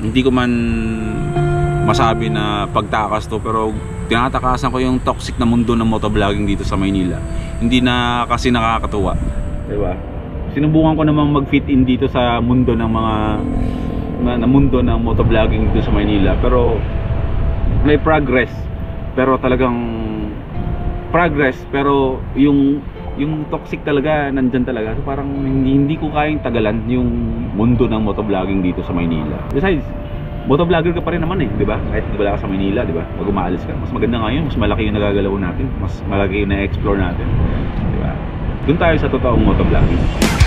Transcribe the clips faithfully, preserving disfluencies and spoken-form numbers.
hindi ko man masabi na pagtakas to, pero tinatakasan ko yung toxic na mundo ng motovlogging dito sa Maynila. Hindi na kasi nakakatuwa, diba? Sinubukan ko namang mag-fit in dito sa mundo ng mga na mundo ng motovlogging dito sa Maynila, pero may progress, pero talagang progress, pero yung yung toxic talaga nandyan talaga. So parang hindi, hindi ko kayang tagalan yung mundo ng motovlogging dito sa Maynila. Besides, motovlogger ka pa rin naman eh, di ba? Kahit wala ka sa Maynila, di ba? Pag umaalis ka, mas maganda ngayon, mas malaki yung nagagalaw natin, mas malaki yung na-explore natin, di ba? Doon tayo sa totoong motovlogging.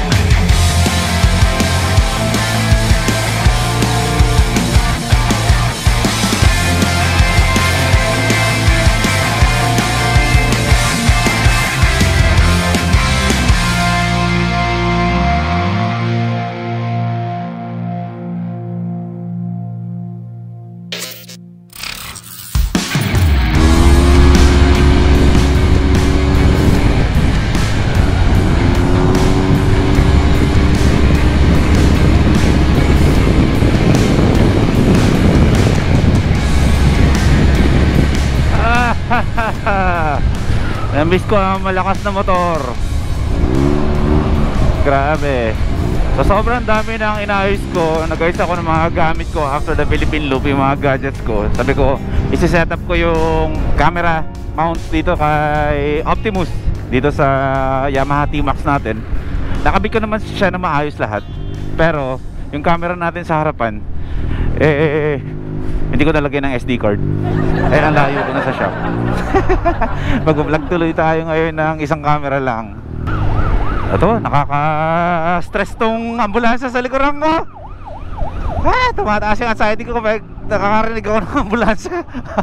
Namiss ko ang malakas na motor. Grabe. So sobrang dami nang inayos ko. Nag-ayos ako ng mga gamit ko after the Philippine Loop, yung mga gadgets ko. Sabi ko, isi-set up ko yung camera mount dito kay Optimus, dito sa Yamaha T-Max natin. Nakabit ko naman siya na maayos lahat, pero yung camera natin sa harapan, eh, eh, eh hindi ko nalagay ng S D card. Eh, ang layo ko na sa shop. Mag-vlog tuloy tayo ngayon ng isang camera lang. Ito, nakaka-stress tong ambulansya sa likuran ko. Ah, tumataas yung anxiety ko kapag nakakarinig ako ng ambulansya.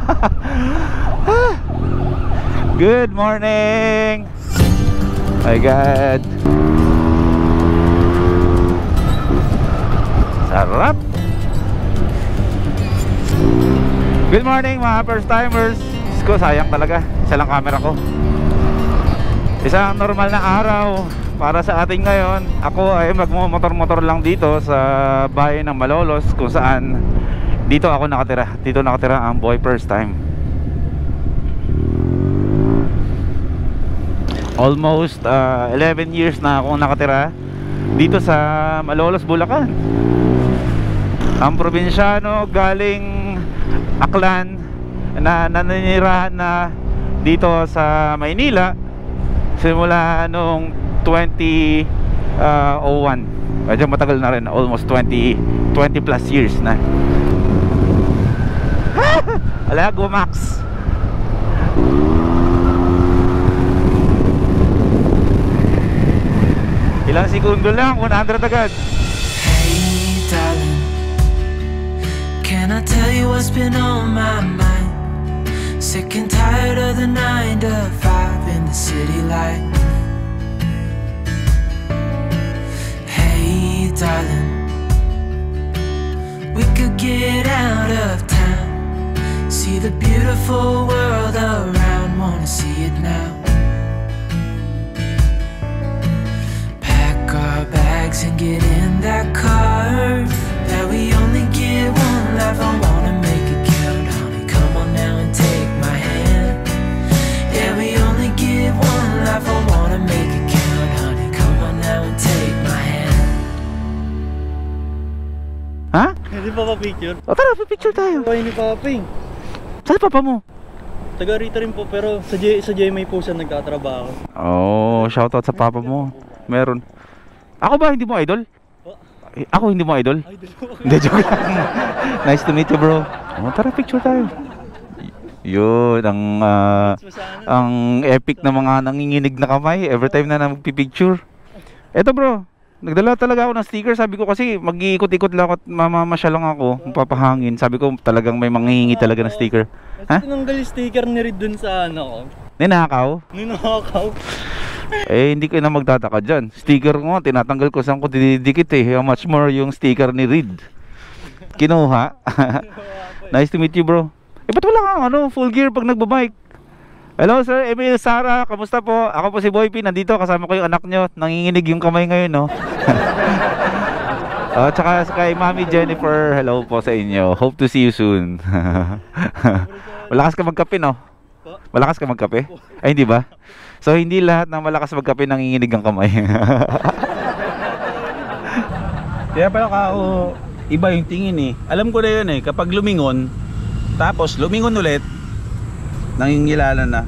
Good morning. My God. Sarap. Good morning mga first timers. Ko sayang talaga, isa lang camera ko. Isang normal na araw para sa atin ngayon. Ako ay magmomotor-motor lang dito sa bayan ng Malolos, kung saan dito ako nakatira. Dito nakatira ang boy first time. Almost uh, eleven years na akong nakatira dito sa Malolos, Bulacan. Ang probinsyano galing Aklan na nananirahan na dito sa Maynila simula noong twenty oh one. Medyo matagal na rin, almost twenty plus years na. Ala, go Max. Ilang segundo lang, one hundred agad. Hey darling, can I tell you what's been on my mind? Sick and tired of the nine to five in the city life. Hey darling, we could get out of town, see the beautiful world around, wanna see it now. Pack our bags and get in that car, that we only get one life, I wanna make it count. Honey, come on now and take my hand. Yeah, we only get one life, I wanna make it count. Honey, come on now and take my hand. Ha? Hindi pa pa picture? O tara, picture tayo. Ay, hindi pa pa. Saan papa mo? Taga rito rin po, pero sa, J sa J M A po siya nagtatrabaho. Oh, shoutout sa papa mo. Meron. Ako ba, hindi mo idol? Eh, ako hindi mo idol? Idol po. Hindi, joke lang. Nice to meet you, bro. Oh, tara, picture tayo. Yun, ang uh, ang epic na mga nanginginig na kamay every time na nagpipicture. Eto bro, nagdala talaga ako ng sticker. Sabi ko kasi mag-iikot-ikot lang at mamamasyal lang ako, papahangin. Sabi ko talagang may manghihingi talaga ng sticker. Ha? Tinanggal yung sticker ni Reed dun sa ano ko. Ninakaw? Ninakaw. Eh hindi ko na magtataka dyan. Sticker ko, tinatanggal ko, saan ko didikit eh. How much more yung sticker ni Reed? Kinuha. Nice to meet you bro. Eh ba't wala kang ano, full gear pag nagbabike? Hello sir, Emil, Sarah, kamusta po? Ako po si Boy P, nandito kasama ko yung anak nyo. Nanginginig yung kamay ngayon no. Oh, tsaka kay Mami Jennifer, hello po sa inyo. Hope to see you soon. Malakas ka magkape, no? Malakas ka magkape? Ay, hindi ba? So, hindi lahat ng malakas magkape nanginginig ang kamay. Kaya pala ako, iba yung tingin eh. Alam ko na yun eh, kapag lumingon, tapos lumingon ulit, nangingilala na.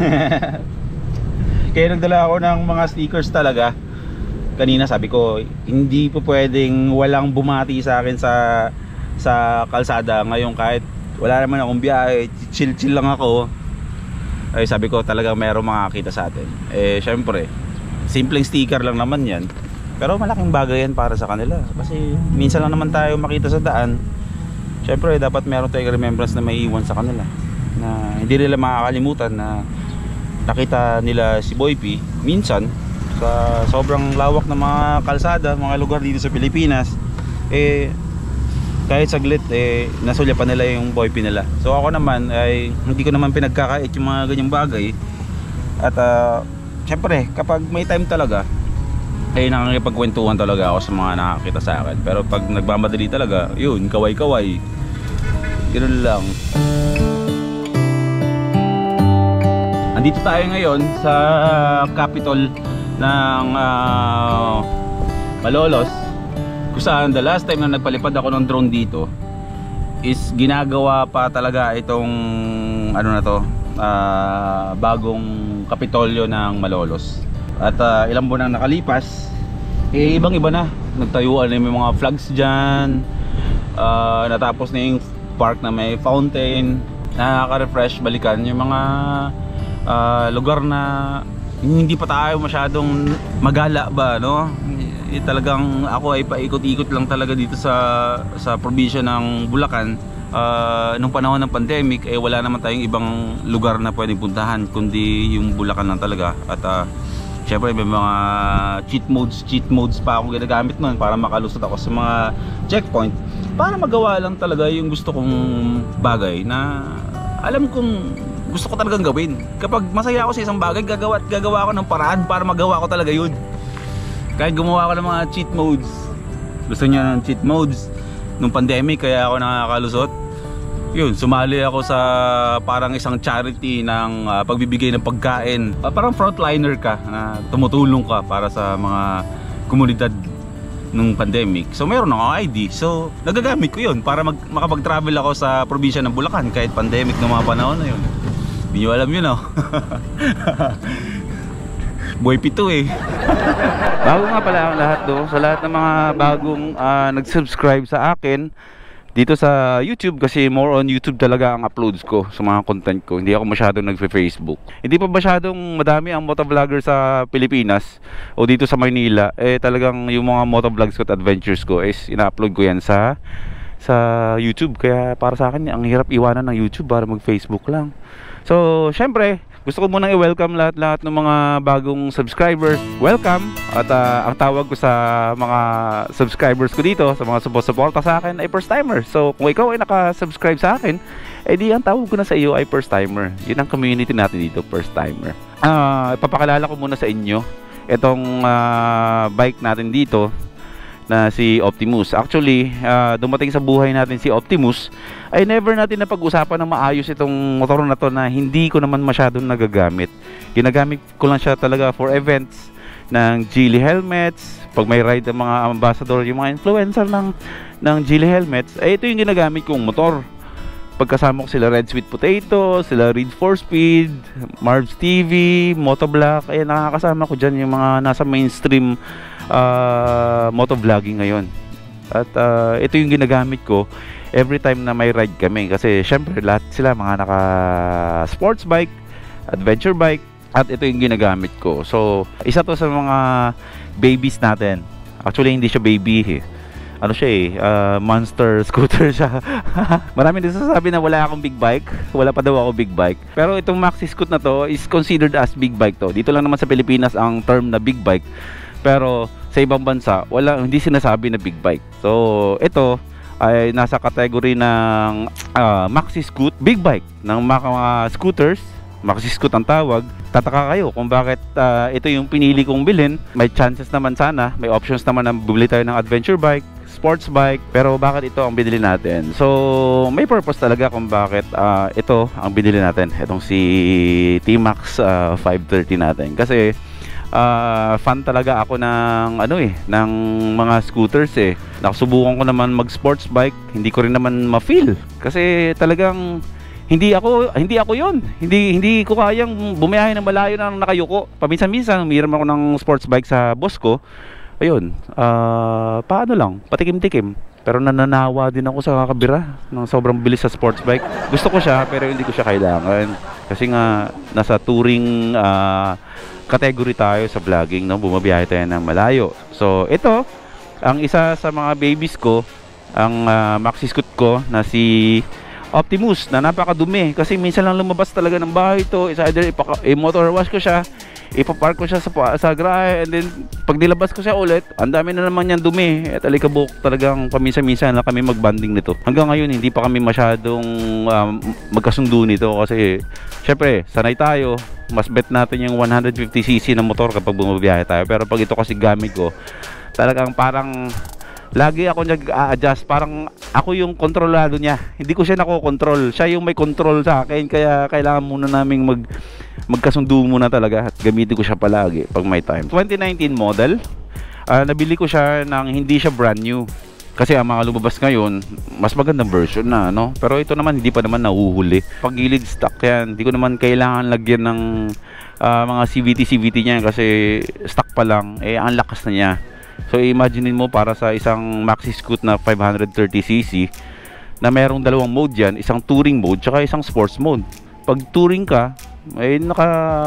Kaya nagdala ako ng mga stickers talaga. Kanina sabi ko, hindi po pwedeng walang bumati sa akin sa sa kalsada ngayon, kahit wala naman akong biyahe, chill chill lang ako. Ay sabi ko talagang mayroong makakita sa atin. Eh syempre, simpleng sticker lang naman yan, pero malaking bagay yan para sa kanila. Kasi minsan lang naman tayo makita sa daan. Syempre dapat meron tayong remembrance na may iwan sa kanila, na hindi nila makakalimutan na nakita nila si Boy P minsan sa sobrang lawak ng mga kalsada, mga lugar dito sa Pilipinas. Eh kahit saglit eh nasulyapan nila yung Boy P nila. So ako naman ay hindi ko naman pinagkakait yung mga ganyang bagay. At uh, syempre kapag may time talaga ay nakakipagkwentuhan talaga ako sa mga nakakita sa akin. Pero pag nagmamadali talaga, yun, kaway-kaway, ganoon lang. Andito tayo ngayon sa Capitol ng uh, Malolos, kung saan the last time na nagpalipad ako ng drone dito is ginagawa pa talaga itong ano na to, uh, bagong Kapitolyo ng Malolos. At uh, ilang buwan na nakalipas, eh ibang iba na, nagtayuan na yung mga flags dyan, uh, natapos na yung park na may fountain, nakaka-refresh balikan yung mga uh, lugar na hindi pa tayo masyadong magala ba, no? E, talagang ako ay paikot-ikot lang talaga dito sa sa probinsya ng Bulacan. Uh, nung panahon ng pandemic eh wala naman tayong ibang lugar na pwedeng puntahan kundi yung Bulacan lang talaga. At uh, syempre may mga cheat modes, cheat modes pa akong ginagamit noon para makalusot ako sa mga checkpoint, para magawa lang talaga yung gusto kong bagay na alam kong gusto ko talagang gawin. Kapag masaya ako sa isang bagay, gagawa at gagawa ako ng paraan para magawa ko talaga yun. Kahit gumawa ako ng mga cheat modes. Gusto niya ng cheat modes nung pandemic, kaya ako nakakalusot. Yun, sumali ako sa parang isang charity ng uh, pagbibigay ng pagkain. Uh, parang frontliner ka, na uh, tumutulong ka para sa mga komunidad nung pandemic. So mayroon akong I D. So nagagamit ko yun para mag makapag-travel ako sa probinsya ng Bulacan kahit pandemic ng mga panahon na yun. Hindi nyo alam yun, no? Boy Pito eh. Bago nga pala ang lahat do, sa lahat ng mga bagong uh, nag-subscribe sa akin dito sa YouTube, kasi more on YouTube talaga ang uploads ko sa mga content ko. Hindi ako masyadong nagfe-Facebook. Hindi pa masyadong madami ang motovlogger sa Pilipinas o dito sa Maynila. Eh talagang yung mga motovlogs ko at adventures ko is ina-upload ko yan sa sa YouTube. Kaya para sa akin ang hirap iwanan ng YouTube para mag-Facebook lang. So, syempre, gusto ko munang i-welcome lahat-lahat ng mga bagong subscribers. Welcome! At uh, ang tawag ko sa mga subscribers ko dito, sa mga support-suporta sa akin, ay first timer. So, kung ikaw ay naka-subscribe sa akin, eh di ang tawag ko na sa iyo ay first timer. Yun ang community natin dito, first timer. Uh, ipapakilala ko muna sa inyo itong uh, bike natin dito na si Optimus. Actually, uh, dumating sa buhay natin si Optimus, ay never natin napag-usapan ng maayos itong motor na to na hindi ko naman masyadong nagagamit. Ginagamit ko lang siya talaga for events ng Geely helmets, pag may ride ng mga ambassador, yung mga influencer ng, ng Geely helmets, ay ito yung ginagamit kong motor. Pagkasama ko sila Red Sweet Potato, sila Reed four Speed, Marv's T V, Motovlog, ay nakakasama ko dyan yung mga nasa mainstream Uh, motovlogging ngayon. At uh, ito yung ginagamit ko every time na may ride kami, kasi syempre lahat sila mga naka sports bike, adventure bike, at ito yung ginagamit ko. So isa to sa mga babies natin. Actually hindi siya baby eh. Ano siya eh, uh, monster scooter siya. Marami din sasabi na wala akong big bike. Wala pa daw ako big bike. Pero itong Maxi Scoot na to is considered as big bike to. Dito lang naman sa Pilipinas ang term na big bike. Pero sa ibang bansa, wala, hindi sinasabi na big bike. So, ito ay nasa category ng uh, Maxi Scoot, big bike ng mga scooters. Maxi Scoot ang tawag. Tataka kayo kung bakit uh, ito yung pinili kong bilhin. May chances naman sana, may options naman na bumili tayo ng adventure bike, sports bike, pero bakit ito ang binili natin? So may purpose talaga kung bakit uh, ito ang binili natin, itong si T-Max uh, five thirty natin. Kasi uh, fan talaga ako ng ano eh, ng mga scooters eh. Nakasubukan ko naman mag sports bike, hindi ko rin naman ma-feel kasi talagang hindi ako hindi ako yon. Hindi hindi ko kayang bumiyahe ng malayo nang nakayuko. Paminsan-minsan umiiram ako ng sports bike sa boss ko. Ayun, uh, paano lang, patikim-tikim. Pero nananawa din ako sa kakabira ng sobrang bilis sa sports bike. Gusto ko siya pero hindi ko siya kailangan. Kasi nga nasa touring uh, category tayo sa vlogging, no? Bumabiyahe tayo ng malayo. So ito, ang isa sa mga babies ko, ang uh, maxi scoot ko na si Optimus, na napakadumi kasi minsan lang lumabas talaga ng bahay ito. Is either i-motor wash ko siya, ipapark ko siya sa, sa garahe, and then pag nilabas ko siya ulit, ang dami na naman yan dumi. At alikabok talagang paminsan-minsan na kami magbanding nito. Hanggang ngayon hindi pa kami masyadong um, magkasundo nito kasi syempre sanay tayo, mas bet natin yung one hundred fifty c c na motor kapag bumabiyahe tayo. Pero pag ito kasi gamit ko, talagang parang lagi ako nag-a-adjust, parang ako yung kontrolado niya, hindi ko siya nakokontrol, siya yung may control sa akin. Kaya kailangan muna naming mag magkasundo muna talaga at gamitin ko siya palagi pag may time. twenty nineteen model, uh, nabili ko siya nang hindi siya brand new kasi ang mga lumabas ngayon mas magandang version na, no? Pero ito naman hindi pa naman nahuhuli, pag gilid stock yan, hindi ko naman kailangan lagyan ng uh, mga C V T C V T niya kasi stock pa lang, eh ang lakas na niya. So imaginein mo, para sa isang maxi scoot na five thirty c c na merong dalawang mode yan, isang touring mode tsaka isang sports mode. Pag touring ka, ay naka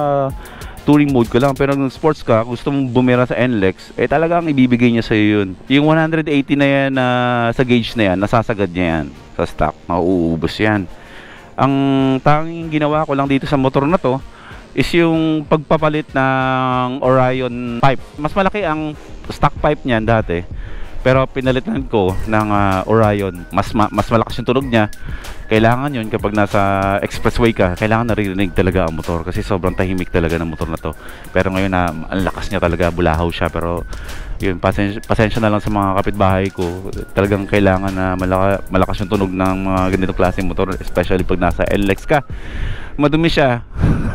touring mode ka lang, pero kung sports ka, gusto mong bumira sa N L E X, eh talagang ibibigay niya sa iyo yun. Yung one eighty na yan na uh, sa gauge na yan, nasasagad niya yan sa stock, mauubos yan. Ang tanging ginawa ko lang dito sa motor na to is yung pagpapalit ng Orion pipe. Mas malaki ang stock pipe niyan dati, pero pinalitan ko ng uh, Orion. Mas ma mas malakas yung tunog niya. Kailangan yun kapag nasa expressway ka, kailangan naririnig talaga ang motor kasi sobrang tahimik talaga ng motor na to. Pero ngayon na uh, ang lakas niya talaga, bulahaw siya. Pero yun, pasensya, pasensya na lang sa mga kapitbahay ko. Talagang kailangan na malaka, malakas yung tunog ng mga ganitong klaseng motor, especially pag nasa N L E X ka. Madumi siya.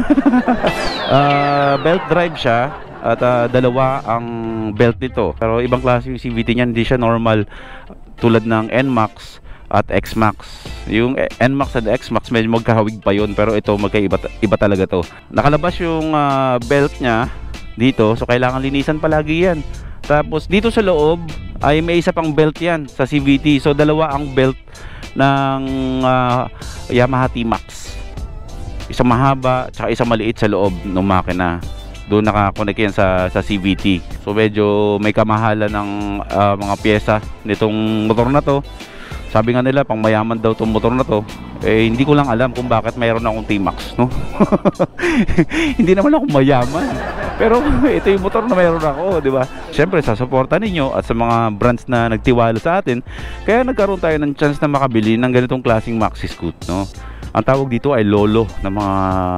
uh, belt drive siya at uh, dalawa ang belt nito, pero ibang klase yung C V T niya, hindi siya normal tulad ng N MAX at X MAX. Yung N MAX at X MAX medyo magkahawig pa yun, pero ito magkaiba iba talaga to. Nakalabas yung uh, belt niya dito, so kailangan linisan palagi yan. Tapos dito sa loob ay may isa pang belt yan sa C V T, so dalawa ang belt ng uh, Yamaha T-Max, isang mahaba tsaka isang maliit sa loob ng makina. Doon nakakonect yan sa, sa C V T. So medyo may kamahalan ng uh, mga pyesa nitong motor na to. Sabi nga nila pang mayaman daw tong motor na to. Eh hindi ko lang alam kung bakit mayroon akong T-Max, no? Hindi naman ako mayaman, pero ito yung motor na mayroon ako, di ba? Siyempre sa suporta ninyo at sa mga brands na nagtiwala sa atin, kaya nagkaroon tayo ng chance na makabili ng ganitong klaseng maxi scoot, no? Ang tawag dito ay Lolo ng mga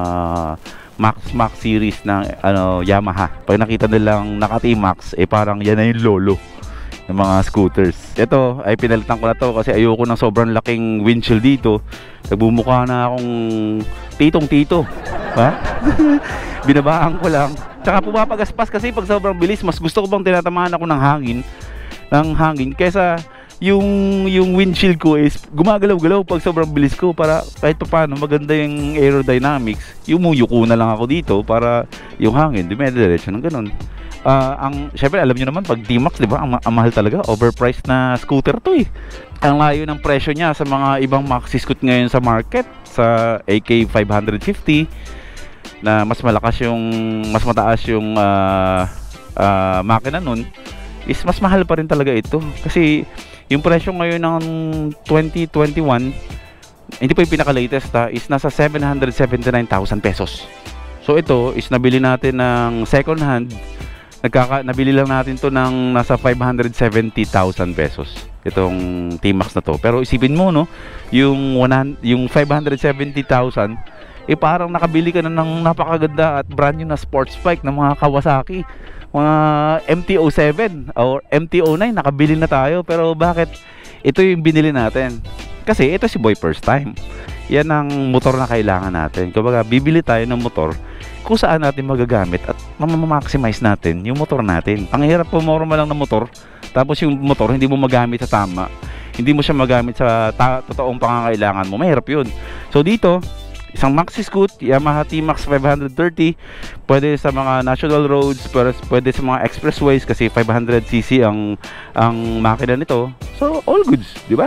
Max Max series ng ano, Yamaha. Pag nakita nilang naka T-Max, eh parang yan na yung Lolo ng mga scooters. Ito ay pinalitan ko na to kasi ayoko ng sobrang laking windshield dito. Nagbumukha na akong titong tito, ha? Binabaan ko lang, tsaka pumapagaspas kasi pag sobrang bilis, mas gusto ko bang tinatamaan ako ng hangin ng hangin kaysa yung yung windshield ko is gumagalaw-galaw pag sobrang bilis ko, para kahit pa paano maganda yung aerodynamics. Yumuyuko na lang ako dito para yung hangin dumediretso ng ganun. Uh, ang syempre alam niyo naman pag T-Max, di ba, ang, ang mahal talaga, overpriced na scooter to eh. Ang layo ng presyo niya sa mga ibang maxi scoot ngayon sa market, sa A K five fifty na mas malakas yung mas mataas yung uh, uh, makina nun, is mas mahal pa rin talaga ito kasi yung presyo ngayon ng twenty twenty-one, hindi pa yung pinaka-latest ha, is nasa seven hundred seventy-nine thousand pesos. So ito is nabili natin ng second hand, nagkaka, nabili lang natin to ng nasa five hundred seventy thousand pesos. Itong T-Max na to. Pero isipin mo, no, yung, one, yung five hundred seventy thousand, eh parang nakabili ka na ng napakaganda at brand new na sports bike ng mga Kawasaki. mga M T oh seven or M T oh nine nakabili na tayo. Pero bakit ito yung binili natin? Kasi ito si Boy first time. Yan ang motor na kailangan natin. Kumbaga bibili tayo ng motor kung saan natin magagamit at mamamaximize natin yung motor natin. Ang hirap pumorma lang ng motor, tapos yung motor hindi mo magamit sa tama, hindi mo siya magamit sa ta totoong pangangailangan mo, mahirap yun. So dito, isang maxi scoot, Yamaha T-Max five thirty, pwede sa mga national roads, pwede sa mga expressways kasi five hundred c c ang ang makina nito. So all goods, di ba?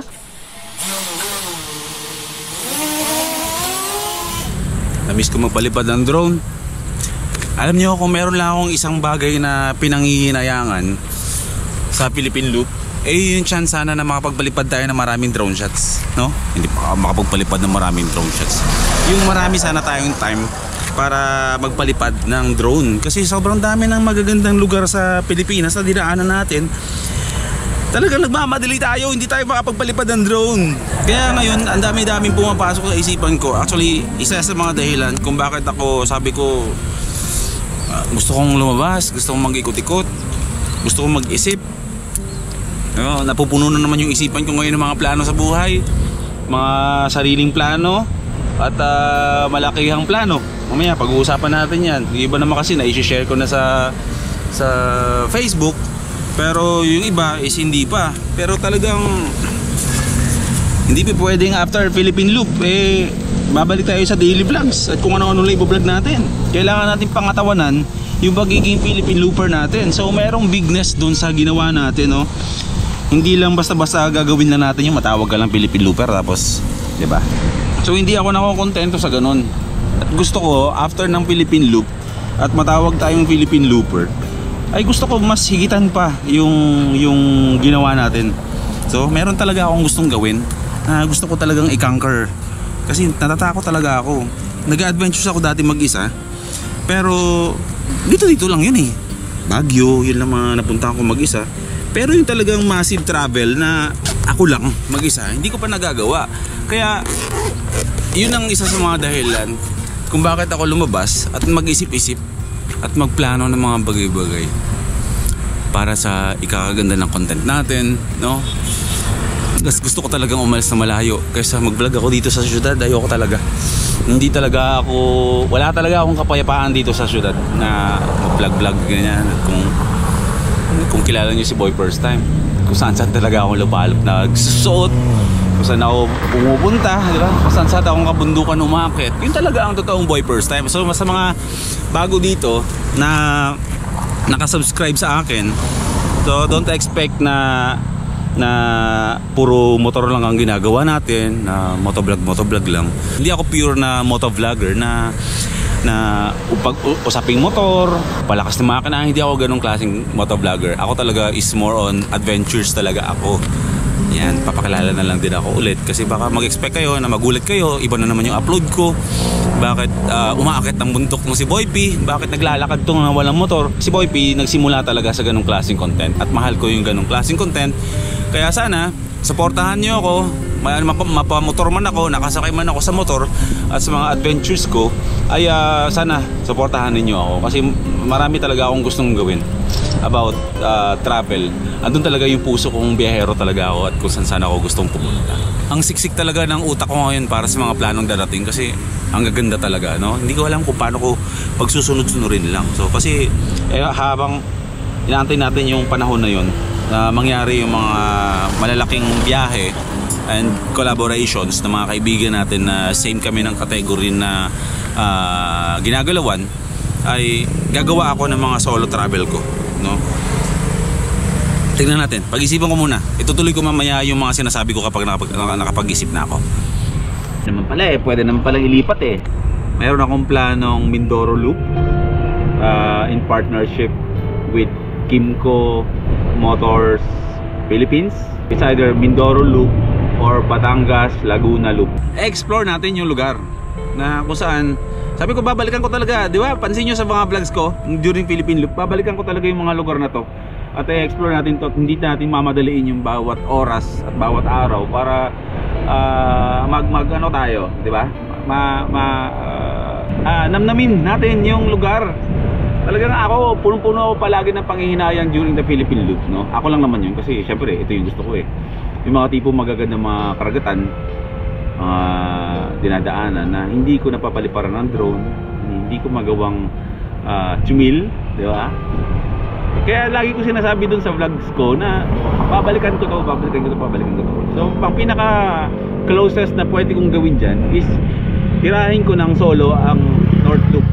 Namiss ko magpalipad ng drone. Alam niyo, kung meron lang akong isang bagay na pinangihinayangan sa Philippine Loop, eh yung chance sana na makapagpalipad tayo ng maraming drone shots, no? Hindi pa makapagpalipad ng maraming drone shots. Yung marami sana tayong time para magpalipad ng drone. Kasi sobrang dami ng magagandang lugar sa Pilipinas na dinaanan natin. Talagang nagmamadali tayo, hindi tayo makapagpalipad ng drone. Kaya ngayon, ang dami-daming pumapasok sa isipan ko. Actually, isa sa mga dahilan kung bakit ako, sabi ko, uh, gusto kong lumabas, gusto kong mag-ikot-ikot, gusto kong mag-isip. Uh, napupuno na naman yung isipan ko ngayon ng mga plano sa buhay. Mga sariling plano at uh, malakihang plano. Mamaya, pag-uusapan natin yan. Yung iba naman kasi na-i-share ko na sa, sa Facebook. Pero yung iba is hindi pa. Pero talagang hindi pa pwedeng after Philippine Loop eh babalik tayo sa daily vlogs at kung ano-ano lang i-vlog natin. Kailangan natin pangatawanan yung pagiging Philippine Looper natin. So merong bigness dun sa ginawa natin, no? Hindi lang basta-basta gagawin na natin yung matawag ka lang Philippine Looper tapos, di ba? So hindi ako nakokontento sa ganun. At gusto ko after ng Philippine Loop at matawag tayong Philippine Looper, ay gusto ko mas higitan pa yung yung ginawa natin. So meron talaga akong gustong gawin na gusto ko talagang i-conquer. Kasi natatakot talaga ako. Nag-adventures ako dati mag-isa. Pero dito-dito lang yun eh. Baguio, yun lang mga napunta ko mag-isa. Pero yung talagang massive travel na ako lang mag-isa, hindi ko pa nagagawa. Kaya yun ang isa sa mga dahilan kung bakit ako lumabas at mag-isip-isip at magplano ng mga bagay-bagay para sa ikakaganda ng content natin, no? Gusto ko talagang umalis na malayo kaysa mag-vlog ako dito sa syudad. Ayoko talaga. Hindi talaga ako, wala talaga akong kapayapaan dito sa syudad na mag-vlog-vlog ganyan. At kung kung kilala niyo si Boy first time, kung saan-saan talaga ako lupalop na nagsusuot, kung saan ako pumupunta, di ba? Kung saan-saan akong kabundukan umakit. Yun talaga ang totoong Boy first time. So sa mga bago dito na nakasubscribe sa akin, so don't expect na na puro motor lang ang ginagawa natin, na motovlog motovlog lang. Hindi ako pure na motovlogger na na upag usaping motor, palakas ng makina. Hindi ako ganong klaseng motovlogger. Ako talaga is more on adventures talaga ako. Yan, papakilala na lang din ako ulit kasi baka mag-expect kayo na magulat kayo, iba na naman yung upload ko. Bakit uh, umaakit ng bundok ng si Boy P? Bakit naglalakad tong na walang motor? Si Boy P nagsimula talaga sa ganong klaseng content at mahal ko yung ganong klaseng content. Kaya sana, supportahan nyo ako. Mapamotor man ako, nakasakay man ako sa motor at sa mga adventures ko, ay uh, sana supportahan ninyo ako kasi marami talaga akong gustong gawin about uh, travel. Andun talaga yung puso kong biyahero talaga ako at kung saan saan ako gustong pumunta. Ang siksik talaga ng utak ko ngayon para sa mga planong darating kasi ang gaganda talaga, no? Hindi ko alam kung paano ko pagsusunod-sunurin lang. So kasi eh, habang inaantay natin yung panahon na yun na mangyari yung mga malalaking biyahe and collaborations ng mga kaibigan natin na same kami ng category na uh, ginagalawan, ay gagawa ako ng mga solo travel ko, no? Tingnan natin, pag-isipan ko muna. Itutuloy ko mamaya yung mga sinasabi ko kapag nakapag, nakapag-isip na ako. Naman pala eh, pwede naman pala ilipat eh. Mayroon akong planong Mindoro Loop uh, in partnership with Kimco Motors Philippines. It's either Mindoro Loop or Batangas Laguna Loop. Explore natin yung lugar na kung saan, sabi ko babalikan ko talaga, di ba? Pansin nyo sa mga vlogs ko during Philippine Loop, babalikan ko talaga yung mga lugar na to at i-explore natin to at hindi natin mamadaliin yung bawat oras at bawat araw para uh, mag, mag ano tayo, di ba? Ma, ma, uh, uh, namnamin natin yung lugar Talagang ako, punong-puno ako palagi ng panghihinayang during the Philippine Loop, no? Ako lang naman yun kasi syempre ito yung gusto ko eh. Yung mga tipong magagandang mga karagatan, mga uh, dinadaanan na hindi ko napapaliparan ng drone, hindi ko magawang uh, chumil, di ba? Kaya lagi ko sinasabi dun sa vlogs ko na babalikan ko to, babalikan ko to, babalikan ko to. So, pang pinaka closest na pwede kong gawin dyan is tirahin ko ng solo ang North Loop.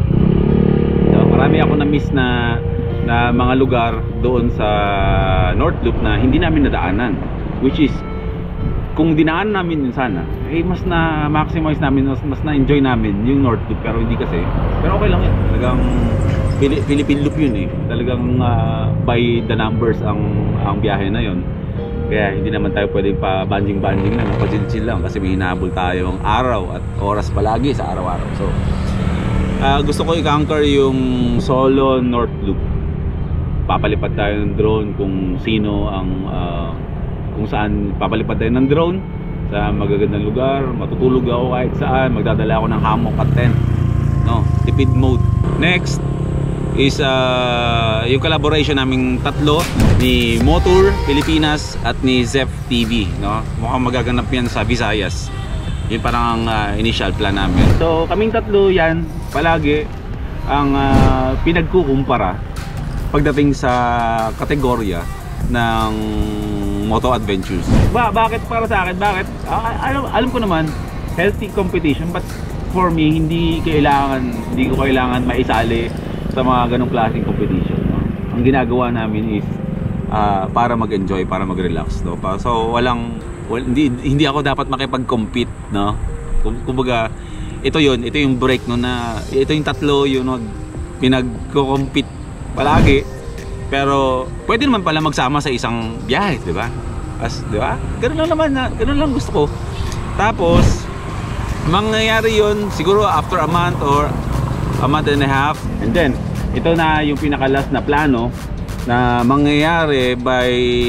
Marami ako na-miss na, na mga lugar doon sa North Loop na hindi namin nadaanan, which is kung dinaan namin yun sana eh mas na maximize namin, mas, mas na-enjoy namin yung North Loop, pero hindi kasi. Pero okay lang yun, talagang Philippine Loop yun eh, talagang uh, by the numbers ang, ang biyahe na yun. Kaya hindi naman tayo pwedeng pa banjing-banjing lang, pachill-chill lang kasi may hinahabol tayong araw at oras palagi sa araw-araw. So Uh, gusto ko i-conquer yung solo North Loop. Papalipad tayo ng drone kung sino ang uh, kung saan papalipad tayo ng drone sa magagandang lugar. Matutulog ako kahit saan, magdadala ako ng hammock at tent, no? Tipid mode. Next is uh, yung collaboration naming tatlo ni Motor Pilipinas at ni Zef T V, no? Mukhang magaganap yan sa Visayas. Yun parang ang uh, initial plan namin. So kaming tatlo yan palagi ang uh, pinagkukumpara pagdating sa kategorya ng moto adventures. Ba bakit para sa akin? Bakit? Uh, alam, alam ko naman healthy competition, but for me hindi kailangan hindi ko kailangan maisali sa mga ganong klaseng competition, no? Ang ginagawa namin is uh, para mag-enjoy, para mag-relax, no? So walang well, hindi hindi ako dapat makipag-compete, no? Kumbaga ito yun, ito yung break no, na ito yung tatlo yung no, pinagko-compete palagi, pero pwede naman pala magsama sa isang biyahe, di ba? As, di ba? Ganun lang naman, na, ganun lang gusto ko. Tapos mangyayari yun siguro after a month or a month and a half, and then ito na yung pinaka-last na plano na mangyayari by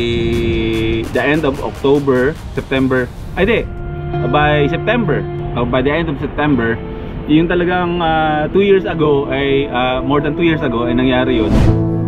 the end of October, September, ay di, by September, or by the end of September. Yung talagang uh, two years ago ay uh, more than two years ago ay nangyari yun.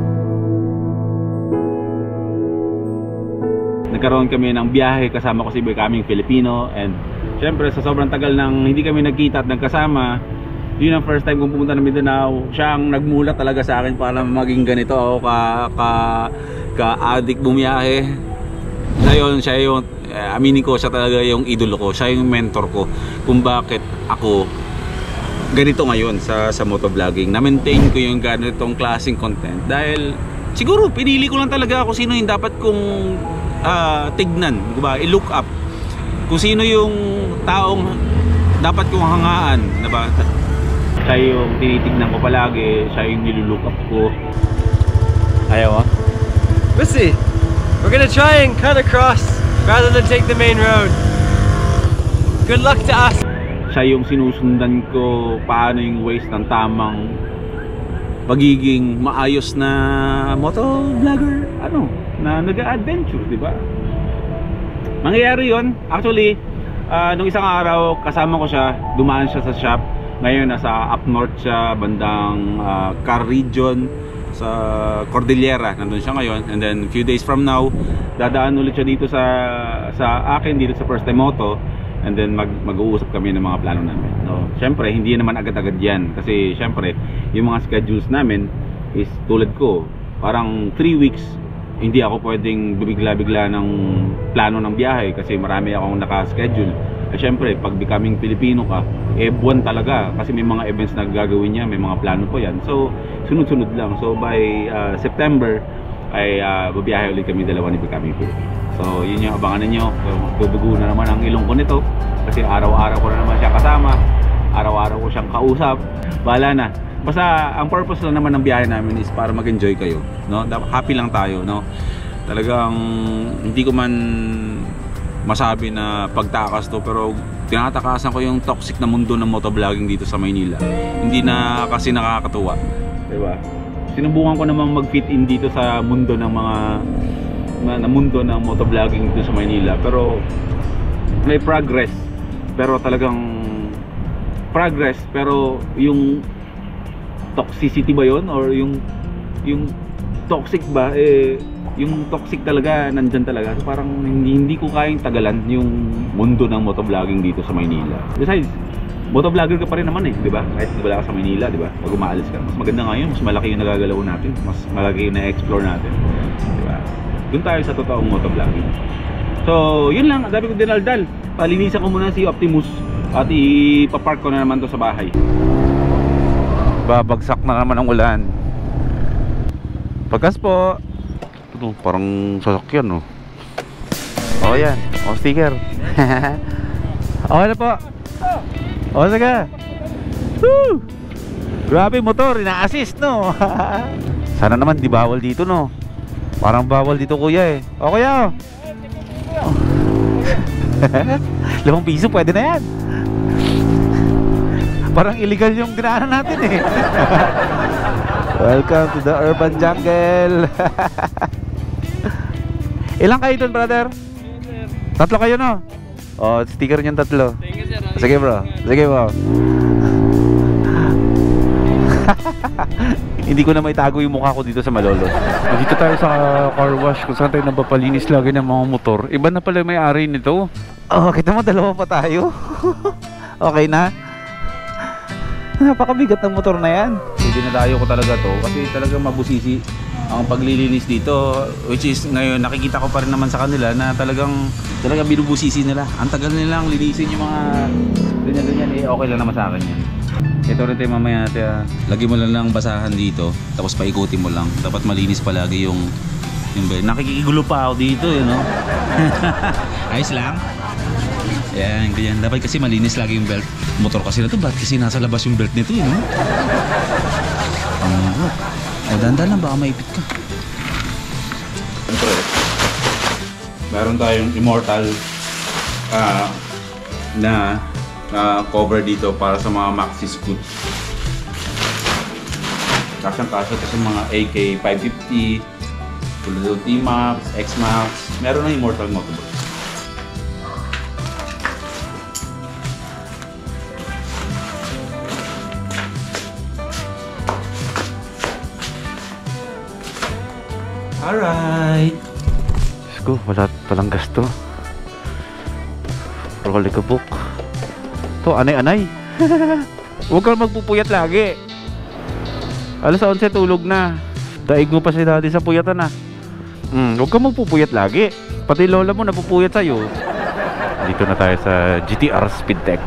Nagkaroon kami ng biyahe kasama ko si Becoming Filipino, and syempre sa sobrang tagal nang hindi kami nagkita at nagkasama, yun ang first time kong pumunta ng Mindanao. Siya ang nagmula talaga sa akin para maging ganito ako ka ka ka-addict bumiyahe. Siya yun, siya yung eh, aminin ko, siya talaga yung idolo ko, siya yung mentor ko kung bakit ako ganito ngayon sa sa motovlogging. Na-maintain ko yung ganitong klaseng content dahil siguro pinili ko lang talaga ako sino yung dapat kong uh, tignan, diba? I-look up kung sino yung taong dapat kong hangaan, diba? Siya yung tinitignan ko palagi, siya yung nilulook up ko. Ayaw ah? We'll see. We're gonna try and cut across rather than take the main road. Good luck to us. Siya yung sinusundan ko paano yung ways ng tamang pagiging maayos na motovlogger, ano, na nag-adventure, di ba? Mangyayari yon. Actually, uh, nung isang araw kasama ko siya, dumaan siya sa shop. Ngayon nasa up north siya, bandang uh, Car Region sa Cordillera, nandun siya ngayon. And then few days from now, dadaan ulit siya dito sa sa akin dito sa First Time Moto, and then mag mag-uusap kami ng mga plano namin. So, syempre hindi naman agad-agad 'yan kasi syempre yung mga schedules namin is tulad ko, parang three weeks hindi ako pwedeng bibigla-bigla ng plano ng biyahe kasi marami akong naka-schedule. Eh syempre, pag Becoming Filipino ka, eh buwan talaga kasi may mga events na gagawin niya, may mga plano po yan. So, sunod-sunod lang. So, by uh, September, ay uh, babiyahe ulit kami dalawa ni Becoming Filipino. So, yun yung abangan ninyo. So, magdudugo na naman ang ilong ko nito kasi araw-araw ko na naman siya kasama. Araw-araw ko siyang kausap. Bahala na. Basta, ang purpose lang naman ng biyahe namin is para mag-enjoy kayo, no? Happy lang tayo, no? Talagang hindi ko man masabi na pagtakas to, pero tinatakasan ko yung toxic na mundo ng motovlogging dito sa Maynila. Hindi na kasi nakakatuwa, diba? Sinubukan ko namang mag-fit in dito sa mundo ng mga na, na mundo ng motovlogging dito sa Maynila, pero may progress, pero talagang progress, pero yung toxicity ba yon or yung yung toxic ba, eh yung toxic talaga nandyan talaga. So parang hindi, hindi ko kayang tagalan yung mundo ng motovlogging dito sa Maynila. Besides, motovlogger ka pa rin naman eh, di ba? Kahit wala ka sa Maynila, di ba? Pag umaalis ka, mas maganda ngayon, mas malaki yung nagagalaw natin, mas malaki yung na-explore natin, di ba? Doon tayo sa totoong motovlogging. So yun lang, ang dami kong dinaldal. Palinisan ko muna si Optimus at ipapark ko na naman to sa bahay. Babagsak na naman ang ulan. Pagkas po. Ito, parang sasakyan, no? O, yan. O, sticker. Okay na po. O, sige. Woo! Grabe motor, ina-assist, no? Sana naman di bawal dito, no? Parang bawal dito, kuya, eh. O, kuya, o. Limang piso, pwede na yan. Parang illegal yung dinaanan natin, eh. Welcome to the urban jungle. Ilang kayo dun, brother? Tatlo kayo, no? Oh, sticker niyan tatlo. Sige, bro. Sige, bro. Hindi ko na maitago yung mukha ko dito sa Malolos. Dito tayo sa car wash kung saan tayo napapalinis lagi ng mga motor. Iba na pala may ari nito. Oh, kita mo, dalawa pa tayo. Okay na? Napakabigat ng motor na yan. Dinadayo ko talaga to kasi talagang mabusisi ang paglilinis dito, which is ngayon nakikita ko pa rin naman sa kanila na talagang talagang binubusisi nila. Ang tagal nilang linisin yung mga ganyan-ganyan, eh okay lang naman sa akin yan. Ito rin tayo mamaya natin, lagi mo lang lang basahan dito tapos paikutin mo lang. Dapat malinis palagi yung yung nakikigulo pa ako dito, you know. Ayos lang. Yan, ganyan. Dapat kasi malinis lagi yung belt. Motor kasi na to, ba't kasi nasa labas yung belt nito, you know? Um, o, dandan lang, baka maipit ka. Siyempre, meron tayong immortal uh, na uh, cover dito para sa mga maxi scoot. Kasyang kasya ito sa mga A K five fifty, Bulldog T-Max, X-Max. Meron na immortal motorbike. Alright. Diyos ko, wala palang gasto. Rolikabok. To, anay-anay. Huwag kang magpupuyat lagi. Alas onse tulog na. Daig mo pa si daddy sa puyatan na. Hmm, huwag kang magpupuyat lagi. Pati lola mo napupuyat sa'yo. Dito na tayo sa G T R Speedtech.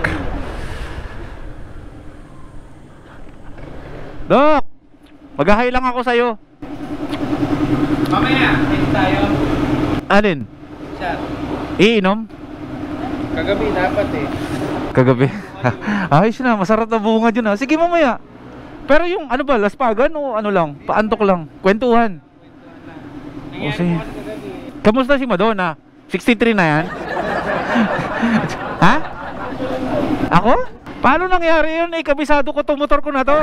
Dok! Mag-hi lang ako sa'yo. Mamaya, hindi tayo. Alin? Siya. Iinom? Kagabi dapat eh. Kagabi? Ayos na, masarap na bunga dyan ha. Sige mamaya. Pero yung ano ba, laspagan o ano lang? Paantok lang? Kwentuhan? O sige. Kamusta si Madonna? sixty-three na yan? Ha? Ako? Paano nangyari yun? Eh, kabisado ko itong motor ko na to.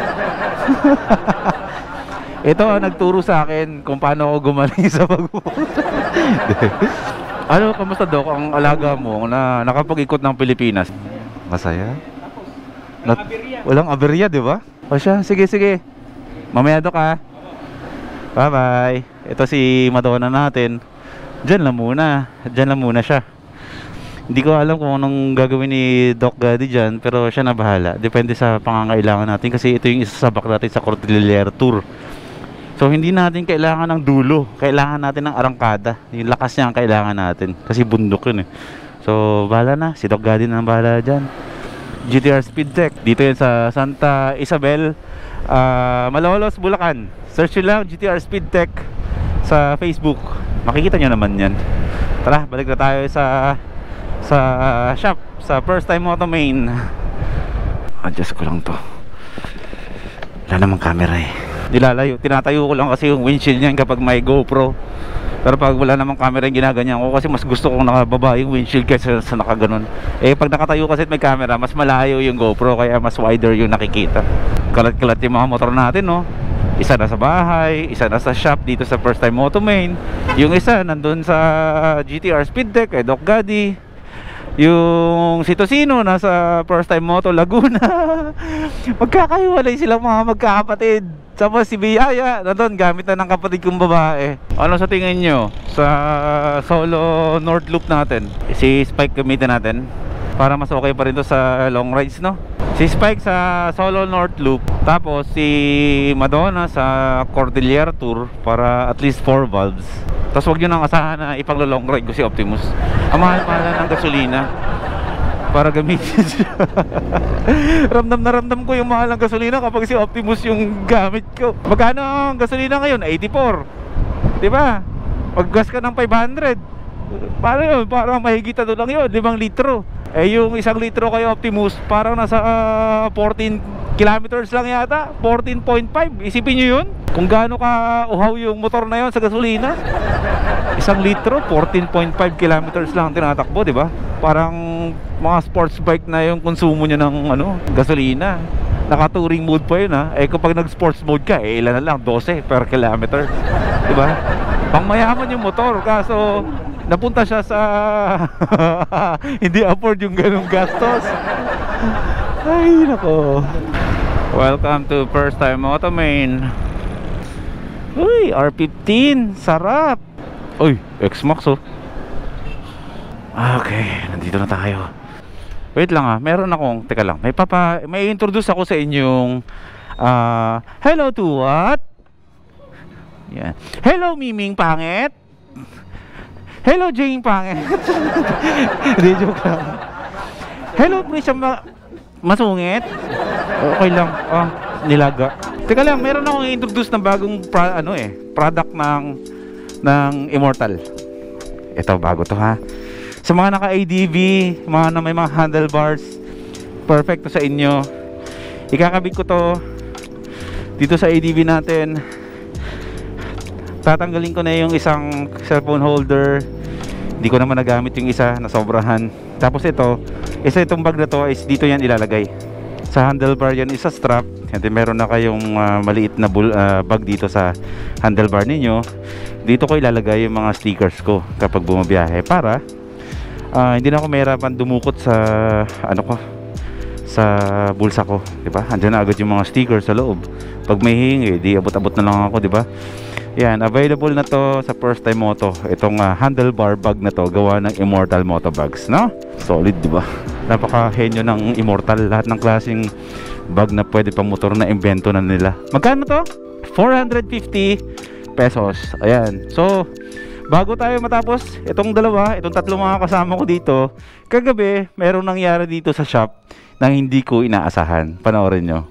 Ito nagturo sa akin kung paano ako gumaling sa pagbubuhat. Ano, kamusta Dok ang alaga mo na nakapag-ikot ng Pilipinas? Masaya? Not, walang aberya, di ba? O siya, sige sige. Mamaya Dok ha. Bye bye. Ito si Madonna natin. Diyan lang muna. Diyan lang muna siya. Hindi ko alam kung anong gagawin ni Doc Gaddy dyan, pero siya na bahala. Depende sa pangangailangan natin kasi ito yung isasabak natin sa Cordillera Tour. So hindi natin kailangan ng dulo, kailangan natin ng arangkada. Yung lakas niya ang kailangan natin kasi bundok yun eh. So bahala na, si Doc Gaddy na ang bahala dyan. G T R Speedtech, dito yun sa Santa Isabel, uh, Malolos, Bulacan. Search nyo lang G T R Speedtech sa Facebook, makikita nyo naman yan. Tara, balik na tayo sa sa uh, shop, sa First Time Moto Main. Adjust ko lang to, wala namang camera eh. Nilalayo, tinatayo ko lang kasi yung windshield niyan kapag may GoPro. Pero pag wala namang camera yung ginaganyan ko kasi mas gusto kong nakababa yung windshield kaysa sa nakaganon. Eh pag nakatayo kasi at may camera, mas malayo yung GoPro kaya mas wider yung nakikita. Kalat-kalat yung mga motor natin, no? Isa na sa bahay, isa na sa shop dito sa First Time Moto Main. Yung isa nandun sa G T R Speedtech kay Doc Gaddy. Yung si Tosino nasa First Time Moto Laguna. Magkakahiwalay silang mga magkakapatid. Tapos si Biyaya, nandun, gamit na ng kapatid kong babae. Ano sa tingin nyo sa solo North Loop natin? Si Spike gamitin natin para mas okay pa rin to sa long rides, no? Si Spike sa solo North Loop, tapos si Madonna sa Cordillera Tour para at least four valves. Tapos huwag nyo nang asahan na ipang-long ride ko si Optimus. Ang mahal-mahal ng gasolina para gamitin siya. Ramdam na ramdam ko yung mahal ng gasolina kapag si Optimus yung gamit ko. Magkano ang gasolina ngayon? eighty-four, diba? Pag gas ka ng five hundred, parang yun, parang mahigita doon lang yun, limang litro. Eh yung isang litro kay Optimus parang nasa uh, fourteen kilometers lang yata, fourteen point five. Isipin nyo yun, kung gaano ka uhaw yung motor na yun sa gasolina. Isang litro, fourteen point five kilometers lang tinatakbo, diba? Parang mga sports bike na yung konsumo niya ng ano, gasolina. Naka-touring mode pa yun, ha. Eh kapag nag-sports mode ka, eh ilan na lang, twelve per kilometer, diba? Pang mayaman yung motor, kaso napunta siya sa hindi afford yung ganung gastos. Ay nako. Welcome to First Time Motomain. Uy, R fifteen, sarap. Uy, X-Max, oh. Okay, nandito na tayo. Wait lang, ah, meron akong, teka lang, may papa, may introduce ako sa inyong uh, hello to what? Yan. Hello Miming Pangit. Hello Jing Pangit. Hindi, joke lang. Hello Prisha Ma Masungit. Okay lang, oh, nilaga. Teka lang, meron akong introduce ng bagong pra, ano eh, product ng ng Immortal. Ito, bago to, ha. Sa mga naka-A D V, mga na may mga handlebars, perfect to sa inyo. Ikakabit ko to dito sa A D V natin. Tatanggalin ko na yung isang cellphone holder. Hindi ko naman nagamit yung isa, nasobrahan. Tapos ito, isa itong bag na to is dito yan ilalagay. Sa handlebar yan isa strap. Hindi, meron na kayong uh, maliit na bull, uh, bag dito sa handlebar ninyo. Dito ko ilalagay yung mga stickers ko kapag bumabiyahe para Uh, hindi na ako mahirapan dumukot sa ano ko, sa bulsa ko, di ba? Andiyan na agad yung mga stickers sa loob. Pag may hingi, di abot-abot na lang ako, di ba? Yan, available na to sa First Time Moto. Itong uh, handlebar bag na to, gawa ng Immortal Moto Bags, no? Solid, di ba? Napaka-henyo ng Immortal, lahat ng klaseng bag na pwede pang motor na invento na nila. Magkano to? four hundred fifty pesos. Ayan. So, bago tayo matapos itong dalawa, itong tatlo mga kasama ko dito, kagabi merong nangyari dito sa shop na hindi ko inaasahan. Panoorin nyo.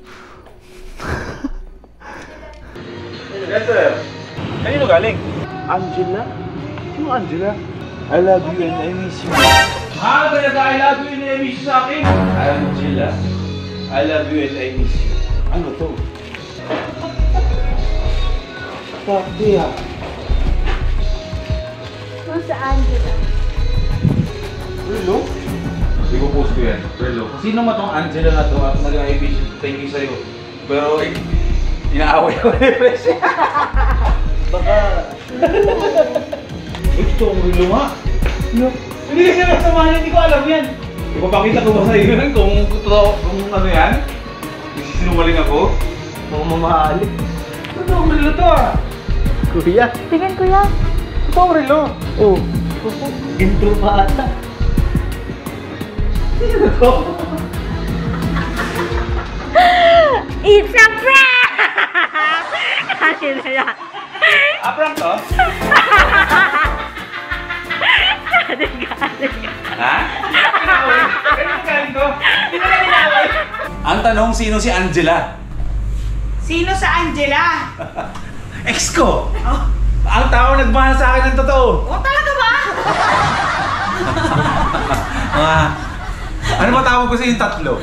Yes sir. Kanino galing? Angela? Sino Angela? I love you and I miss you. Ha? Talaga I love you and I miss you sa akin? Angela, I love you and I miss you. Ano to? Sakdi ha. Sa Angela. Relo? Hindi ko post ko yan. Relo. Sino mo tong Angela na to at nag-I B thank you sa'yo. Pero eh, inaaway ko ni Presi. Baka... Ito ang Relo nga. No. Hindi kasi nasamahan yan, hindi ko alam yan. Ipapakita ko ba sa'yo yun kung, kung ano yan? Sinungaling ako? Mga mamahali. Ito ang Relo to ah. Kuya. Tingnan kuya. Ito ang Relo. Oh. Intro pa ata. Sino to? It's a prank! Ano na yan? Ah, prank to? Ha? Ganun galing to? Hindi mo na inaway. Ang tanong, sino si Angela? Sino sa Angela? Ex ko! Oh. Ang tao nagmahal sa akin ng totoo. O, talaga ba? Mga... Ano ba tawag ko sa yung tatlo?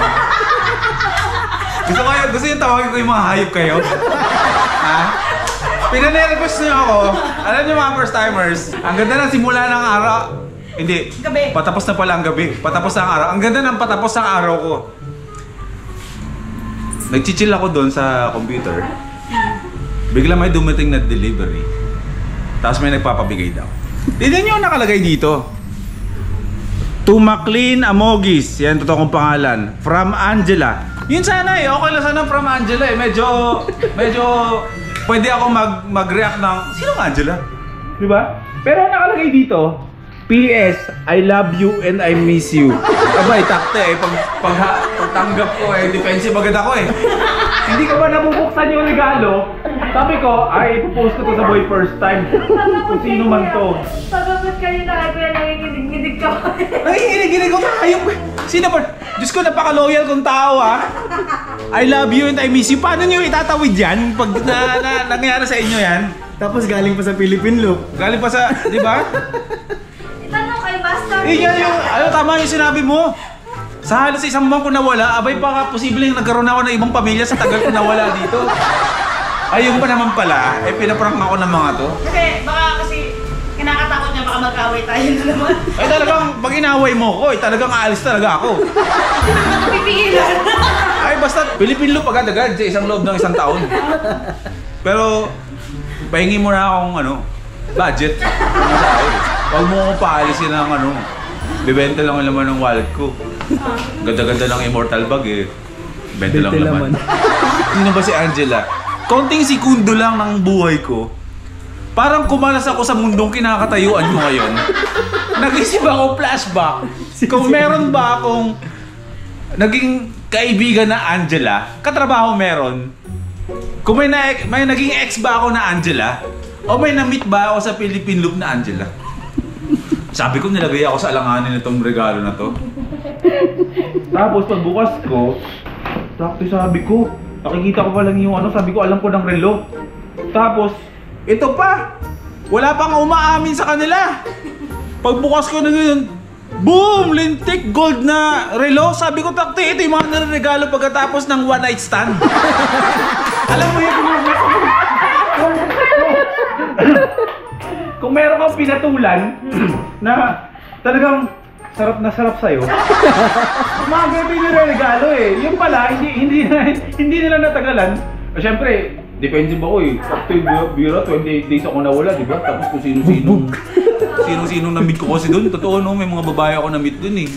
Gusto ko yung, gusto yung tawagin ko yung mga hayop kayo? Ha? Pinanervous niyo ako. Alam niyo mga first timers, ang ganda ng simula ng araw. Hindi. Gabi. Patapos na pala ang gabi. Patapos na ang araw. Ang ganda ng patapos ng araw ko. Nagchichill ako doon sa computer. Bigla may dumating na delivery. Tapos may nagpapabigay daw. Tignan niyo ang nakalagay dito. To Maclean Amogis. Yan, totoo kong pangalan. From Angela. Yun sana eh. Okay lang sana from Angela eh. Medyo, medyo, pwede ako mag, mag-react ng, sinong Angela? Diba? Pero nakalagay dito, P S I love you and I miss you. Abay, takte eh. Pag, pag, pagtanggap ko eh, defensive agad ako eh. Hindi ko ba nabubuksan yung regalo? Sabi ko, ay, ipopost ko to sa boy first time. Kung sino man to. Pagabot kayo na kayo, kaya nanginginig-ginig ka. Nanginginig-ginig ko tayo. Sino ba? Diyos ko, napaka-loyal kong tao ha. I love you and I miss you. Paano nyo itatawid yan? Pag na, na, nangyari sa inyo yan? Tapos galing pa sa Philippine Loop. Galing pa sa, di ba? Itanong kay Master. Eh, yan yung, ano, tama yung sinabi mo. Sa halos isang buwan ko nawala, abay baka posibleng nagkaroon ako ng ibang pamilya sa tagal ko nawala dito. Ayun pa naman pala, eh pinaprank ako ng mga to. Kasi baka kasi kinakatakot niya baka mag-away tayo na naman. Ay talagang pag inaway mo ko, eh talagang aalis talaga ako. Pipigilan. Ay basta Philippine Loop agad-agad sa isang loob ng isang taon. Pero pahingi mo na akong ano, budget. Huwag mo akong paalisin ng ano, bibenta lang ang laman ng wallet ko. Ganda-ganda ng immortal bag eh. Benta lang naman. Sino ba si Angela? Konting sekundo lang ng buhay ko. Parang kumalas ako sa mundong kinakatayuan mo ngayon. Nag-isip ako flashback. Kung meron ba akong naging kaibigan na Angela, katrabaho meron. Kung may, na, may naging ex ba ako na Angela, o may na-meet ba ako sa Philippine Loop na Angela? Sabi ko, nilagay ako sa alanganin itong regalo na to. Tapos pagbukas ko, sakto sabi ko, nakikita ko pa lang yung ano, sabi ko alam ko ng relo. Tapos, ito pa! Wala pang umaamin sa kanila! Pagbukas ko na ngayon, boom! Lintik gold na relo. Sabi ko, takti, ito yung mga nare-regalo pagkatapos ng one night stand. Alam mo yun, kung meron kang pinatulan na talagang sarap na sarap sa'yo, mga gabi yung regalo eh. Yung pala, hindi, hindi, hindi nila natagalan. Siyempre, defensive ako eh. Sakto yung biro, twenty-eight days ako nawala, di ba? Tapos kung sino-sino, sino-sino na-meet ko kasi doon. Totoo no, may mga babae ako na-meet doon eh.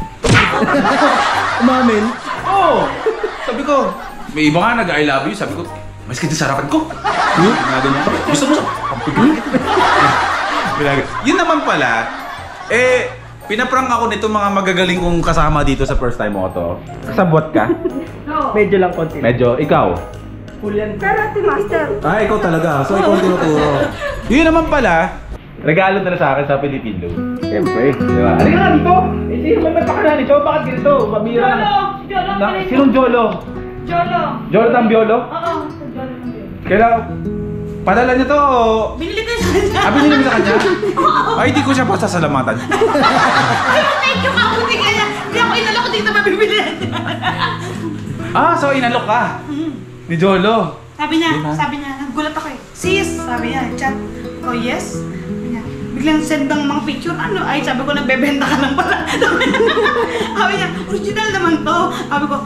Umamin? Oo! Sabi ko, may iba nga nag-I love you. Sabi ko, mas kita sarapan ko. Gusto mo sa pampigil? Yun naman pala, eh, pinaprank ako nito mga magagaling kong kasama dito sa first time mo to. Kasabot ka? No. Medyo lang konti. Medyo, ikaw? Pero ati Master. Ah, ikaw talaga. So, ikaw tinuturo. Yun naman pala, regalo na sa akin sa Pilipino. Siyempre. Diba? Halika nga dito! Eh, sino may magpakala nito? Bakit ganito? Mabira na. Jolo! Na, sinong Jolo? Jolo! Jolo Tambiolo? Oo. Jolo Tambiolo. Kailan, padala niya to o... Binili ko sa kanya. Ah, binili mo sa kanya? Ay, di ko siya pasasalamatan. Ay, thank you ka. Buti ka niya. Hindi ako inalok dito mabibili. Ah, so inalok ka? Ni Jolo? Sabi niya, sabi niya, nagulat ako eh. Sis, sabi niya, chat. Oh, yes. Sabi niya, biglang send ng mga picture. Ano? Ay, sabi ko, nagbebenta ka lang pala. Sabi niya, original naman to. Sabi ko,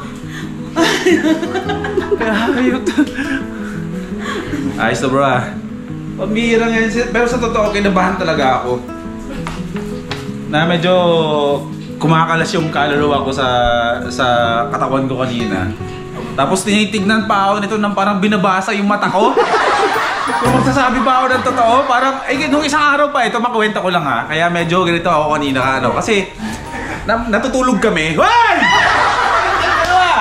Ayot. Ayos na bro ah. Pambihira ngayon. Pero sa totoo, kinabahan talaga ako. Na medyo kumakalas yung kaluluwa ko sa sa katawan ko kanina. Tapos tinitignan pa ako nito nang parang binabasa yung mata ko. Kung magsasabi pa ako ng totoo, parang, eh, nung isang araw pa, ito makuwenta ko lang ha. Kaya medyo ganito ako kanina, ano. Kasi, na, natutulog kami. Hoy! Ano ah?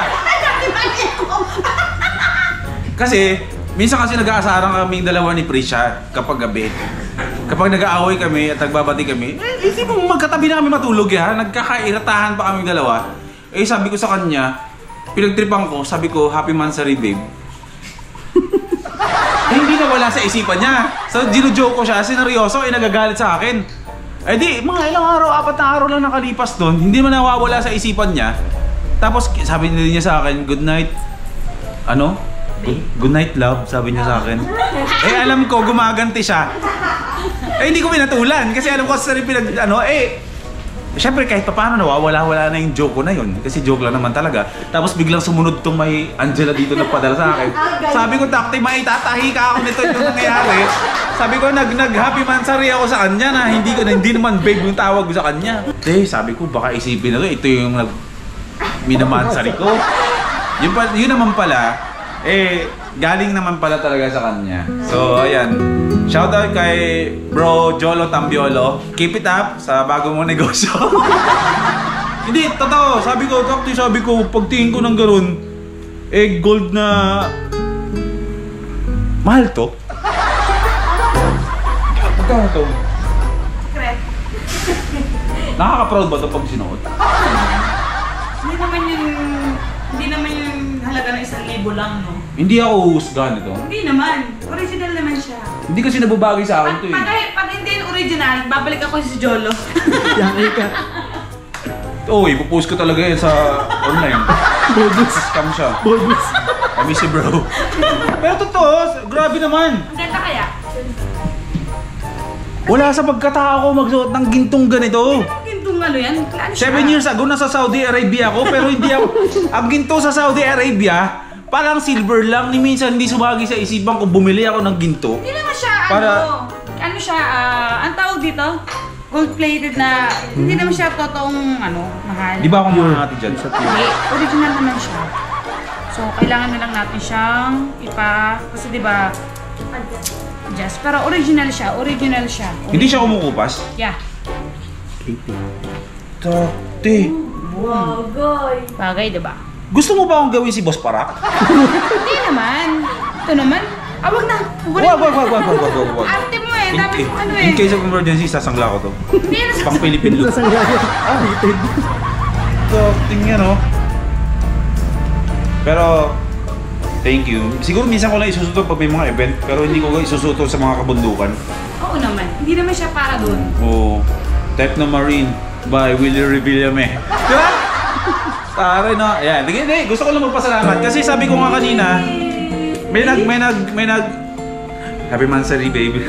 Kasi, minsan kasi nag-aasaran kaming dalawa ni Prisha kapag gabi. Kapag nag-aaway kami at nagbabati kami, eh, isip mo magkatabi na kami matulog eh ha. Nagkakairatahan pa kaming dalawa. Eh, sabi ko sa kanya, pinagtripan ko, sabi ko, happy mansari babe. Eh, hindi na wala sa isipan niya. So, gino-joke ko siya, sineryoso, eh, nagagalit sa akin. Eh di, mga ilang araw, apat na araw lang nakalipas doon, hindi man nawawala sa isipan niya. Tapos, sabi niya sa akin, good night, ano? Good, good night love, sabi niya sa akin. Eh, alam ko, gumaganti siya. Eh, hindi ko pinatulan, kasi alam ko sa sarili pinag, ano, eh, Siyempre kahit paano nawawala-wala na yung joke ko na yun. Kasi joke lang naman talaga. Tapos biglang sumunod tong may Angela dito na padala sa akin. Sabi ko, Takti, maitatahi ka ako nito yung nangyayari. Sabi ko, nag, nag-happy mansari ako sa kanya na hindi, na, hindi naman babe yung tawag ko sa kanya. Eh, sabi ko, baka isipin na to, ito yung nag minamansari ko. Yun, pa, yun naman pala, eh, galing naman pala talaga sa kanya. So, ayan. Shoutout kay Bro Jolo Tambiolo. Keep it up sa bago mong negosyo. Hindi, totoo. Sabi ko, Takti, sabi ko, pagtingin ko ng gano'n, eh, gold na... Mahal to? Magkano to? Secret. Nakaka-proud ba to pag sinuot? Hindi naman yung... Hindi naman yung halaga ng isang libo lang, no? Hindi ako uhusgahan ito. Hindi naman. Original naman siya. Hindi kasi nababagay sa akin Pag, to eh. pag, pag hindi yung original, babalik ako si Jolo. Yaki ka. Oo, oh, ipopost ko talaga yan sa online. Bogus. Scam siya. Bogus. Kami si bro. Pero totoo, grabe naman. Ang ganda kaya? Wala sa pagkatao ko magsuot ng gintong ganito. Ang gintong ano yan? Ano siya? Seven years ago, nasa Saudi Arabia ako, pero hindi ako... Ang ginto sa Saudi Arabia, parang silver lang. Ni minsan hindi sumagi sa isipan ko bumili ako ng ginto. Hindi naman siya, Para- ano, ano siya, ah, ang tawag dito? Gold-plated na, hindi naman siya totoong, ano, mahal. Di ba ako mahangati dyan? Hindi, original naman siya. So, kailangan na lang natin siyang ipa, kasi di ba, just, pero original siya, original siya. Hindi siya kumukupas? Yeah. Takti. Wow, goy. Bagay, di ba? Gusto mo ba akong gawin si Boss Parak? Hindi naman. Ito naman. Ah, wag na. Wag, wag, wag, wag, wag, wag, wag. Arte mo eh. In, Dami in, mo ano in eh. case of emergency, sasangla ko to. Hindi na Pang Philippine look. Nasang lagi. Rated. Takting yan, oh. Pero, thank you. Siguro minsan ko lang isusuto pag may mga event, pero hindi ko isusuto sa mga kabundukan. Oo naman. Hindi naman siya para doon. Oo. Techno Marine by Willie Revillame. Diba? Tara, no? Ayan. Hindi, hindi. Gusto ko lang magpasalamat. Kasi sabi ko nga kanina, may nag, may nag, may nag... Happy Mansari, baby.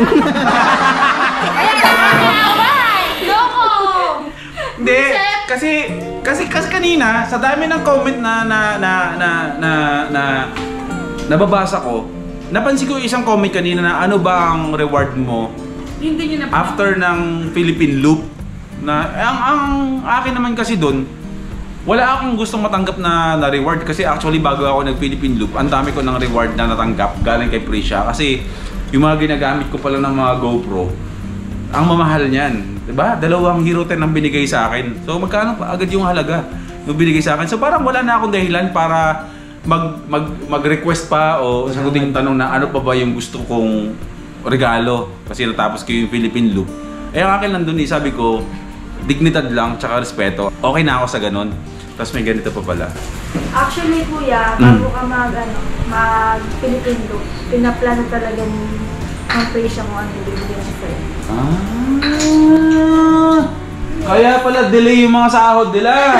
Loko! Hindi. Kasi, kasi, kasi kanina, sa dami ng comment na, na, na, na, na, na, nababasa ko, napansin ko isang comment kanina na ano ba ang reward mo Hindi nyo na after ng Philippine Loop. Na, ang, ang akin naman kasi doon, wala akong gustong matanggap na, na reward kasi actually bago ako nag-Philippine Loop, ang dami ko ng reward na natanggap galing kay Prisha kasi yung mga ginagamit ko pala ng mga GoPro, ang mamahal niyan, diba? Dalawang Hero ten ang binigay sa akin. So magkano pa agad yung halaga yung binigay sa akin. So parang wala na akong dahilan para mag, mag, mag-request pa o sagutin yung tanong na ano pa ba yung gusto kong regalo kasi natapos ko yung Philippine Loop. Eh ang akin lang dun eh, sabi ko, dignidad lang tsaka respeto. Okay na ako sa ganun. Tapos may ganito pa pala. Actually, kuya, bago ka mag, ano, mag-Philippine Loop, pinaplano talaga ni ang presyo mo ang bibigyan sa sa'yo. Ah, kaya pala delay yung mga sahod nila.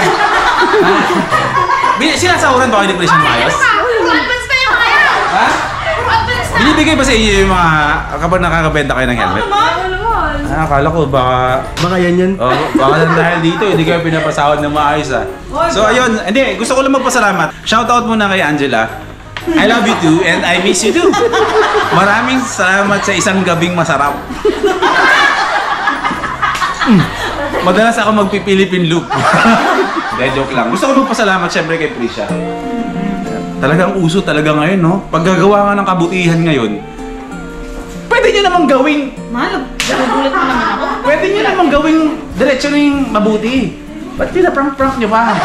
Bin- Sinasahuran ba kayo ni Presyon Mayos? Advance na yung kaya! Ha? Advance na! Binibigay ba sa inyo yung mga kapag nakakabenta kayo ng helmet? Ah, akala ko baka... Baka yan yan. Oh, baka lang dahil dito, hindi kayo pinapasahod ng maayos ah. So ayun, hindi, gusto ko lang magpasalamat. Shoutout muna kay Angela. I love you too and I miss you too. Maraming salamat sa isang gabing masarap. Mm. Madalas ako magpi-Philippine Loop. Hindi, joke lang. Gusto ko magpasalamat syempre kay Prisha. Talagang uso talaga ngayon, no? Paggagawa nga ng kabutihan ngayon, pwede nyo namang gawing... Mahal, nagugulat mo naman ako. Pwede nyo namang gawing diretsyo yung mabuti. Ba't pinaprank-prank nyo pa?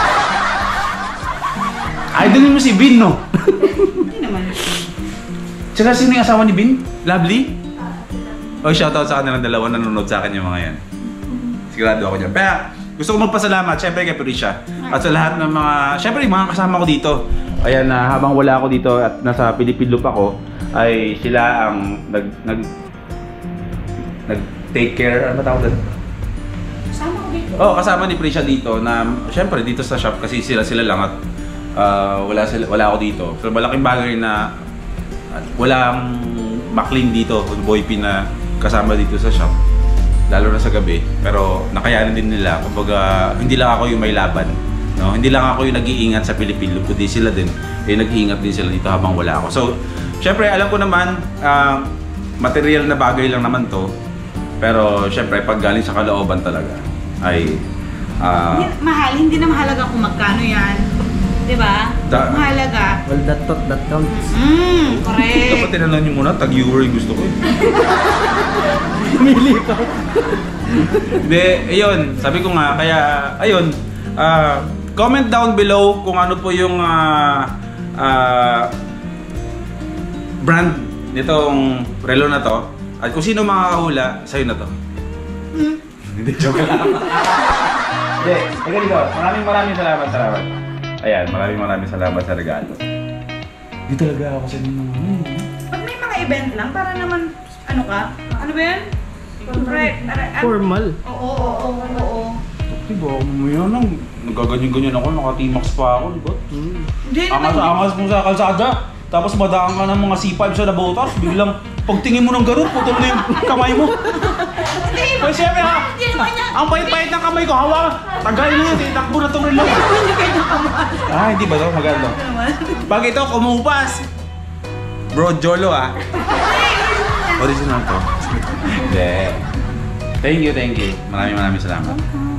Idolin mo si Bin, no? Hindi naman. Tsaka sino yung asawa ni Bin? Lovely? Oh, shoutout sa kanilang dalawa nanonood sa akin yung mga yan. Sigurado ako dyan. Pero gusto ko magpasalamat, syempre kay Prisha. At sa lahat ng mga, syempre yung mga kasama ko dito. Ayan na habang wala ako dito at nasa Philippine Loop ako, ay sila ang nag nag nag take care, ano tawag doon? Kasama ko dito. Oh, kasama ni Prisha dito na syempre dito sa shop kasi sila sila lang at uh, wala sila, wala ako dito. So malaking bagay na uh, walang Maclean dito, Boy P na kasama dito sa shop. lalo na sa gabi. Pero nakayanan din nila. Kumbaga, hindi lang ako yung may laban. No? Hindi lang ako yung nag-iingat sa Philippine Loop, kundi sila din. Eh, nag-iingat din sila dito habang wala ako. So, syempre, alam ko naman, uh, material na bagay lang naman to. Pero, syempre, pag galing sa kalooban talaga, ay... Uh, hindi, mahal, hindi na mahalaga kung magkano yan. Diba? Da- mahalaga. Well, that thought, that counts. Mm, correct. Dapat tinanong nyo muna, tag-euro yung gusto ko eh. Pumili ka. Hindi, ayun, sabi ko nga, kaya, ayun, uh, comment down below kung ano po yung uh, uh, brand nitong relo na to. At kung sino makakahula, sa'yo na to. Mm. Hindi, joke lang. Hindi, ikaw dito, maraming maraming salamat, salamat. Ayan, maraming maraming salamat sa regalo. Hindi talaga ako sa inyo naman. Pag may mga event lang, para naman, ano ka? Ano ba yan? Correct. Formal. Oo, oo, oo, oo. Diba, mamaya nang nagaganyan-ganyan ako, naka-T-Max pa ako, diba? Hindi naman. Angas-angas mo sa kalsada, tapos madaan ka ng mga C five sa nabotas, biglang pagtingin mo ng ganun, putol na yung kamay mo. Pero siyempre ha, Hindi naman yan. ang pait-pait ng kamay ko, hawa, tagay na yan, itakbo na itong relo. Hindi kayo nakamahal. Ah, hindi ba ito? Maganda. Pag ito, kumupas. Bro, Jolo ah. Original to. Hindi. Thank you, thank you. Maraming maraming salamat.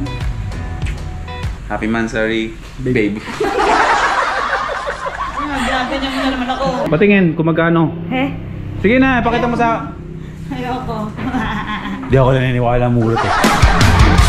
Happy Mansari, babe. Ganyan mo na naman ako. Patingin, kung magkano. Eh? Sige na, pakita mo sa... Ayoko. Hindi ako naniniwala mulot eh.